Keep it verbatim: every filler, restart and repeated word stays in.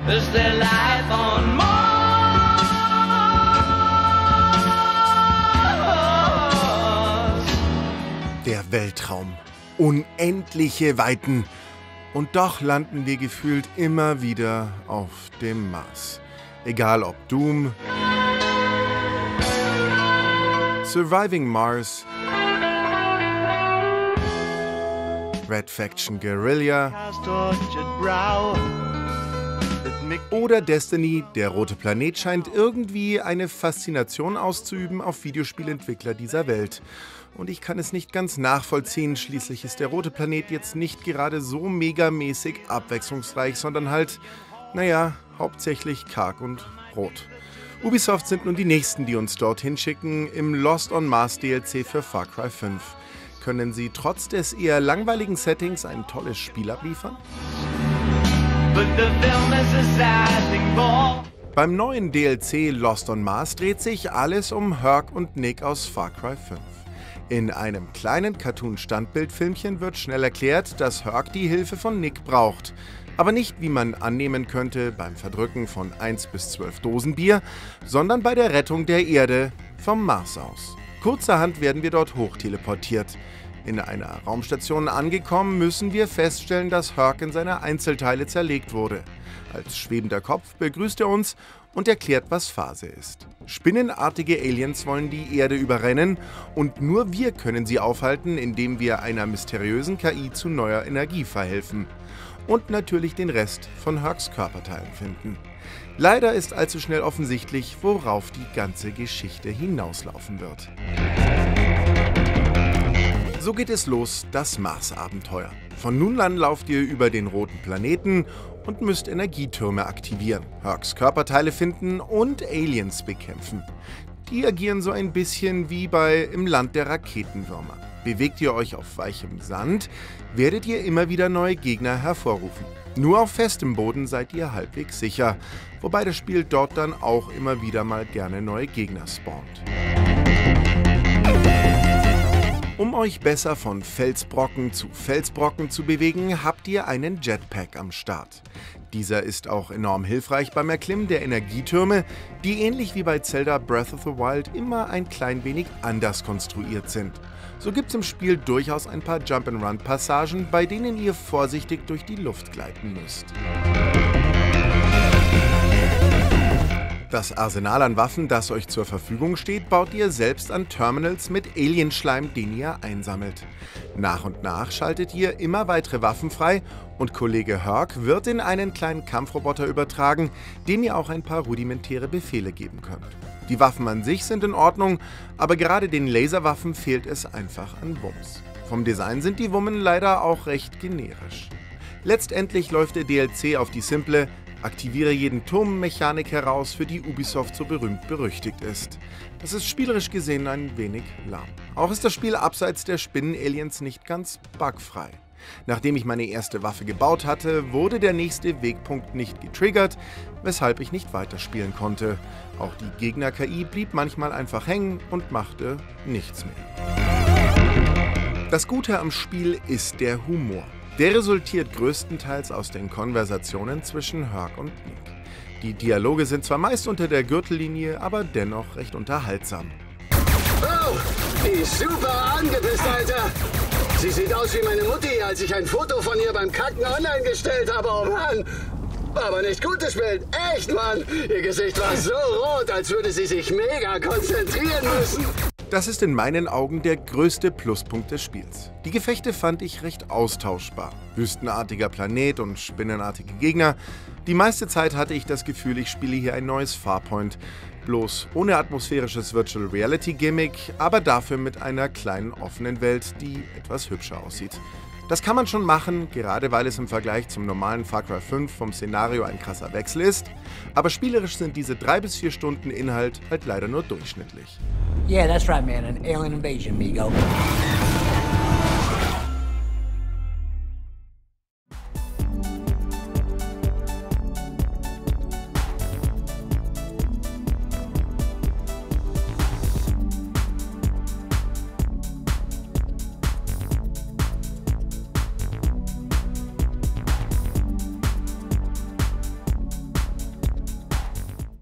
Is there life on Mars? Der Weltraum. Unendliche Weiten. Und doch landen wir gefühlt immer wieder auf dem Mars. Egal ob Doom, Surviving Mars, Red Faction Guerrilla oder Destiny, der rote Planet scheint irgendwie eine Faszination auszuüben auf Videospielentwickler dieser Welt. Und ich kann es nicht ganz nachvollziehen, schließlich ist der rote Planet jetzt nicht gerade so megamäßig abwechslungsreich, sondern halt, naja, hauptsächlich karg und rot. Ubisoft sind nun die Nächsten, die uns dorthin schicken, im Lost on Mars D L C für Far Cry fünf. Können sie trotz des eher langweiligen Settings ein tolles Spiel abliefern? Beim neuen D L C Lost on Mars dreht sich alles um Hurk und Nick aus Far Cry fünf. In einem kleinen Cartoon-Standbildfilmchen wird schnell erklärt, dass Hurk die Hilfe von Nick braucht. Aber nicht, wie man annehmen könnte, beim Verdrücken von eins bis zwölf Dosen Bier, sondern bei der Rettung der Erde vom Mars aus. Kurzerhand werden wir dort hochteleportiert. In einer Raumstation angekommen, müssen wir feststellen, dass Hurk in seine Einzelteile zerlegt wurde. Als schwebender Kopf begrüßt er uns und erklärt, was Phase ist. Spinnenartige Aliens wollen die Erde überrennen und nur wir können sie aufhalten, indem wir einer mysteriösen K I zu neuer Energie verhelfen. Und natürlich den Rest von Hurks Körperteilen finden. Leider ist allzu schnell offensichtlich, worauf die ganze Geschichte hinauslaufen wird. So geht es los, das Mars-Abenteuer. Von nun an lauft ihr über den roten Planeten und müsst Energietürme aktivieren, Hurks Körperteile finden und Aliens bekämpfen. Die agieren so ein bisschen wie bei Im Land der Raketenwürmer. Bewegt ihr euch auf weichem Sand, werdet ihr immer wieder neue Gegner hervorrufen. Nur auf festem Boden seid ihr halbwegs sicher, wobei das Spiel dort dann auch immer wieder mal gerne neue Gegner spawnt. Um euch besser von Felsbrocken zu Felsbrocken zu bewegen, habt ihr einen Jetpack am Start. Dieser ist auch enorm hilfreich beim Erklimmen der Energietürme, die ähnlich wie bei Zelda Breath of the Wild immer ein klein wenig anders konstruiert sind. So gibt's im Spiel durchaus ein paar Jump-and-Run-Passagen, bei denen ihr vorsichtig durch die Luft gleiten müsst. Das Arsenal an Waffen, das euch zur Verfügung steht, baut ihr selbst an Terminals mit Alienschleim, den ihr einsammelt. Nach und nach schaltet ihr immer weitere Waffen frei und Kollege Hurk wird in einen kleinen Kampfroboter übertragen, dem ihr auch ein paar rudimentäre Befehle geben könnt. Die Waffen an sich sind in Ordnung, aber gerade den Laserwaffen fehlt es einfach an Wumms. Vom Design sind die Wummen leider auch recht generisch. Letztendlich läuft der D L C auf die simple Aktiviere jeden Turmmechanik heraus, für die Ubisoft so berühmt berüchtigt ist. Das ist spielerisch gesehen ein wenig lahm. Auch ist das Spiel abseits der Spinnen-Aliens nicht ganz bugfrei. Nachdem ich meine erste Waffe gebaut hatte, wurde der nächste Wegpunkt nicht getriggert, weshalb ich nicht weiterspielen konnte. Auch die Gegner-K I blieb manchmal einfach hängen und machte nichts mehr. Das Gute am Spiel ist der Humor. Der resultiert größtenteils aus den Konversationen zwischen Hurk und Nick. Die Dialoge sind zwar meist unter der Gürtellinie, aber dennoch recht unterhaltsam. Oh, die ist super angepisst, Alter! Sie sieht aus wie meine Mutti, als ich ein Foto von ihr beim Kacken online gestellt habe, oh Mann! Aber nicht gut gespielt, echt, Mann! Ihr Gesicht war so rot, als würde sie sich mega konzentrieren müssen. Das ist in meinen Augen der größte Pluspunkt des Spiels. Die Gefechte fand ich recht austauschbar. Wüstenartiger Planet und spinnenartige Gegner. Die meiste Zeit hatte ich das Gefühl, ich spiele hier ein neues Farpoint. Bloß ohne atmosphärisches Virtual Reality Gimmick, aber dafür mit einer kleinen offenen Welt, die etwas hübscher aussieht. Das kann man schon machen, gerade weil es im Vergleich zum normalen Far Cry fünf vom Szenario ein krasser Wechsel ist, aber spielerisch sind diese drei bis vier Stunden Inhalt halt leider nur durchschnittlich. Yeah, that's right, man. An alien invasion, Migo.